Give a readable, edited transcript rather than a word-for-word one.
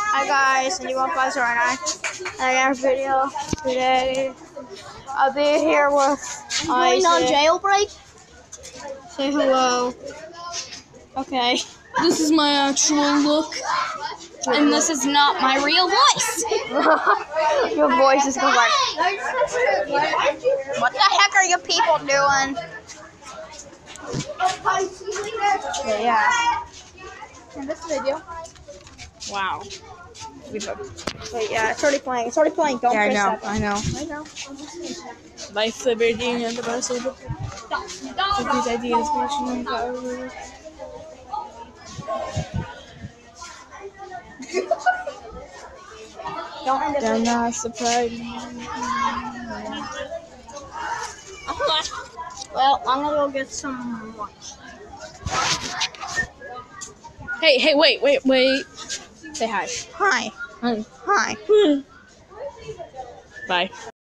Hi guys, and you want Buzz right now? I got a video today. I'll be here with Going on jailbreak? Say hello. Okay. This is my actual look. And this is not my real voice. Your voice is going like, what the heck are you people doing? Okay, yeah. In this video. Wow. Wait, yeah, it's already playing. It's already playing. Don't press that. I know. Life, liberty, and the best of these ideas. Don't end it. They're not surprised. Well, I'm gonna go get some lunch. Hey, wait. Say hi. Hi. Hi. Hi. Bye.